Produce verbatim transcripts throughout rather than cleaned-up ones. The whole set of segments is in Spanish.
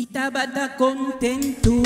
Itabata contento.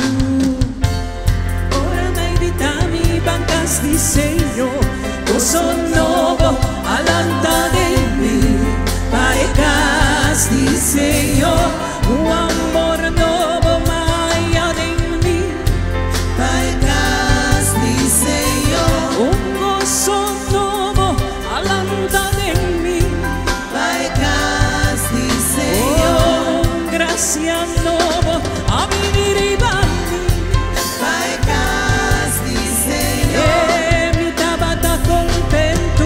Ora na evitami bancas di segno, gozo novo alanta de mí, paecas di segno, un amor novo maya de mí, paecas di segno, un gozo novo alanta de mí, paecas di segno, un gracia novo a vivir y bandi, paecas di segno, e mi tabata contento.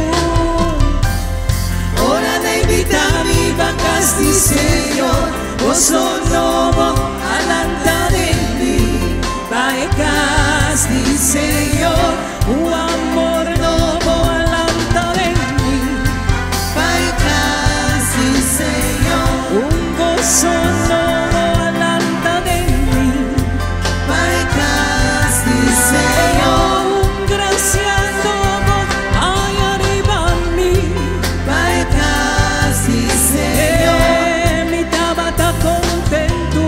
Ora na invitami bancas di segno, gozo novo alanta de mí, paecas di segno, un amor novo alanta de mí, paecas di segno, un gozo novo alanta de mí, paecas di segno, un gracia novo ay arriba a mí, paecas di segno, e mi tabata contento.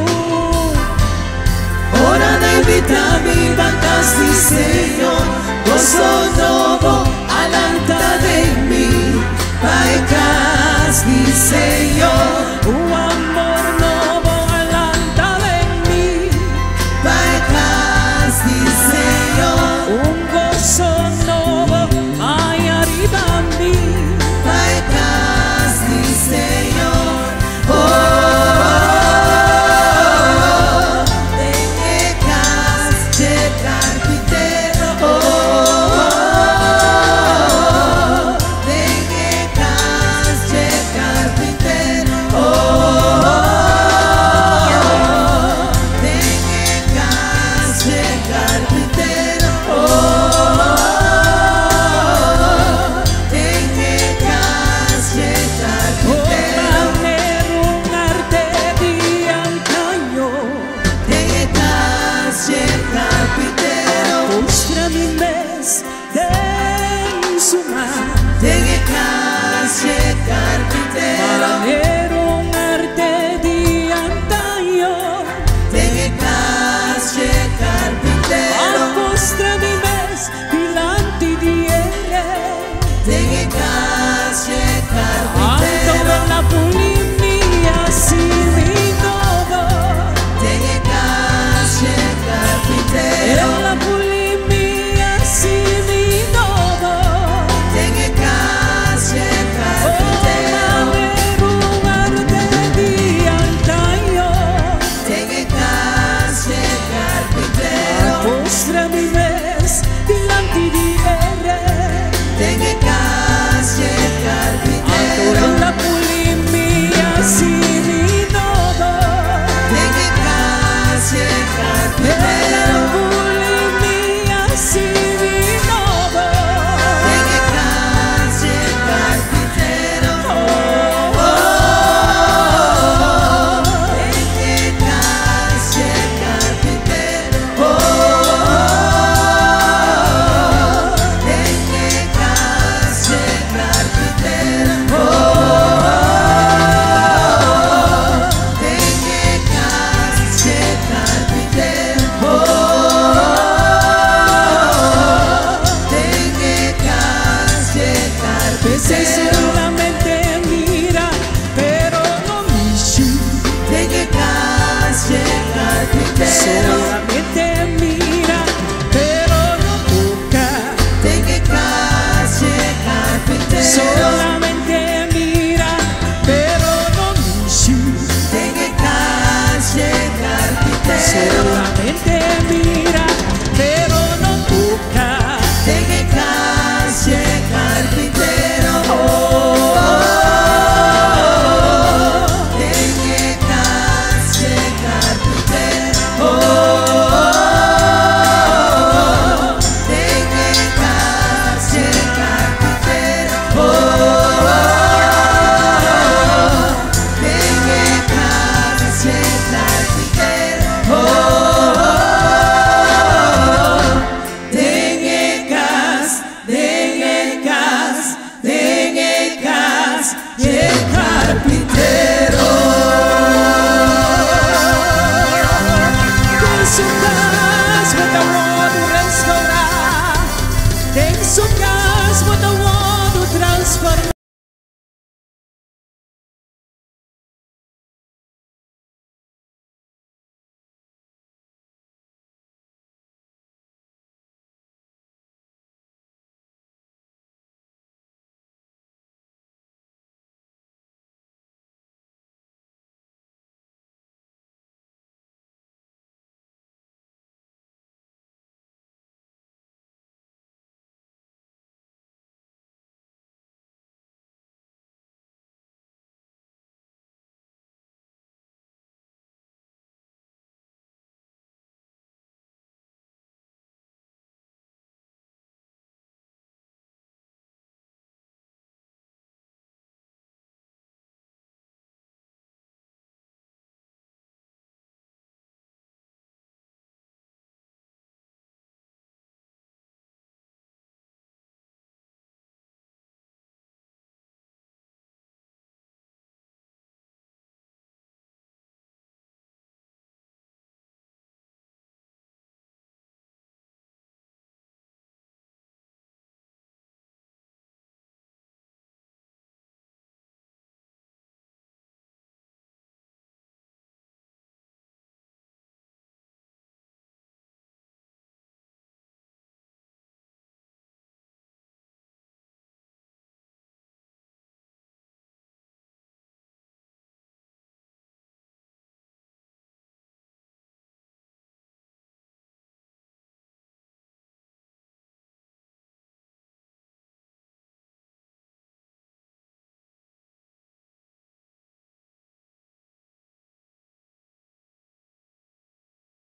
Ora na invitami bancas di segno, gozo novo alanta de mí, paecas di segno, un amor novo alanta de mí, paecas di segno, un gozo novo ay arriba a mí, paecas di segno. Oh, oh, oh, paecas de carpintero. Oh, oh, oh, paecas de carpintero. Oh, oh, oh, paecas de carpintero. Oh, oh, oh, paecas de carpintero. Un arte de antaño, paecas de carpintero. Mostra mi mes de sumar, paecas de carpintero. Era un arte de antaño, paecas de carpintero. Mostra mi mes delante de él, paecas de carpintero. La pulimia sin mi todo, paecas de carpintero. La pulimia sin mi todo, paecas de carpintero. Un arte de antaño, paecas de carpintero. Mostra mi mes delante de él, paecas de carpintero. La pulimia sin mi todo, paecas de carpintero. La pulimia sin mi todo, paecas de carpintero. Oh, oh, oh, paecas de carpintero. Oh, oh, oh, paecas de carpintero. Oh, oh, oh, paecas de carpintero. Oh, oh, oh, paecas de carpintero.